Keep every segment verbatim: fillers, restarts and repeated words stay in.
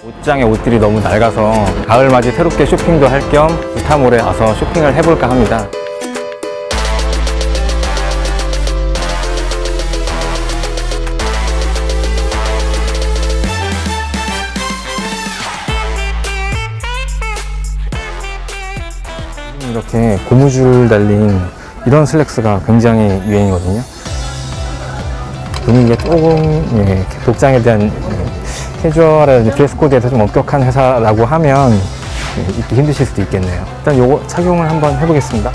옷장에 옷들이 너무 낡아서 가을맞이 새롭게 쇼핑도 할 겸 두타몰에 와서 쇼핑을 해볼까 합니다. 이렇게 고무줄 달린 이런 슬랙스가 굉장히 유행이거든요. 분위기가 조금 예, 복장에 대한 캐주얼한 드레스 코드에서 좀 엄격한 회사라고 하면 예, 입기 힘드실 수도 있겠네요. 일단 요거 착용을 한번 해보겠습니다.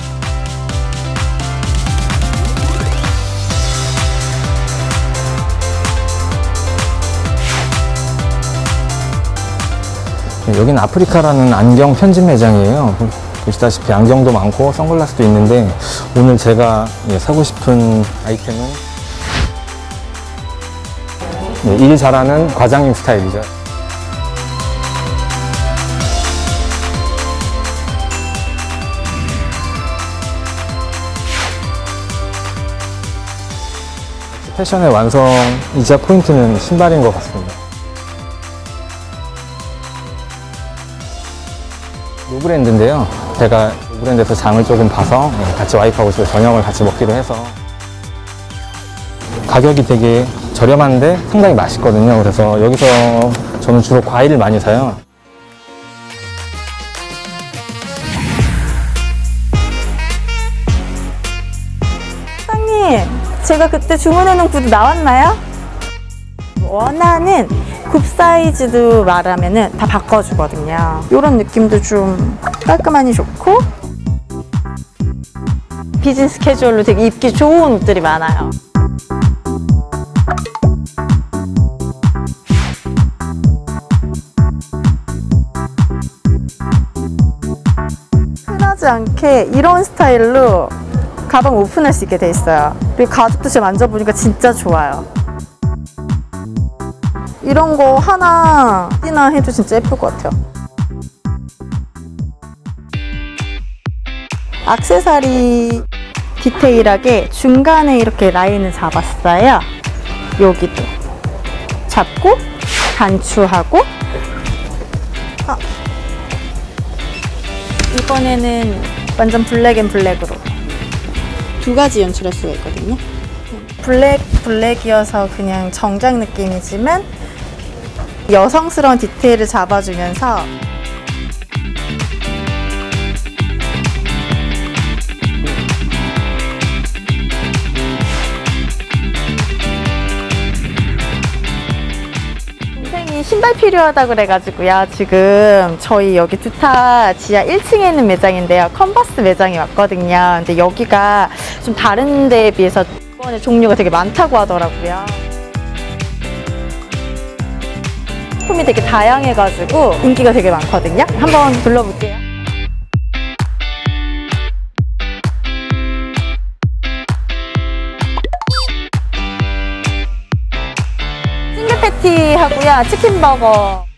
예, 여기는 아프리카라는 안경 편집 매장이에요. 보시다시피 안경도 많고 선글라스도 있는데 오늘 제가 예, 사고 싶은 아이템은 예, 일 잘하는 과장님 스타일이죠. 패션의 완성이자 포인트는 신발인 것 같습니다. 이 브랜드인데요. 제가 이 브랜드에서 장을 조금 봐서 같이 와이프하고 집에 저녁을 같이 먹기로 해서 가격이 되게 저렴한데 상당히 맛있거든요. 그래서 여기서 저는 주로 과일을 많이 사요. 사장님, 제가 그때 주문해놓은 구두 나왔나요? 원하는 굽 사이즈도 말하면은 다 바꿔주거든요. 이런 느낌도 좀 깔끔하니 좋고 비즈니스 캐주얼로 되게 입기 좋은 옷들이 많아요. 흔하지 않게 이런 스타일로 가방 오픈할 수 있게 돼 있어요. 그리고 가죽도 지금 만져보니까 진짜 좋아요. 이런 거 하나 띠나 해도 진짜 예쁠 것 같아요. 액세서리 디테일하게 중간에 이렇게 라인을 잡았어요. 여기도 잡고 단추하고 아. 이번에는 완전 블랙 앤 블랙으로 두 가지 연출할 수가 있거든요. 블랙 블랙이어서 그냥 정장 느낌이지만 여성스러운 디테일을 잡아주면서 동생이 신발 필요하다고 그래가지고요. 지금 저희 여기 두타 지하 일 층에 있는 매장인데요. 컨버스 매장이 왔거든요. 근데 여기가 좀 다른 데에 비해서 이번에 종류가 되게 많다고 하더라고요. 품이 되게 다양해가지고 인기가 되게 많거든요. 한번 둘러볼게요. 싱글 패티 하고요, 치킨 버거.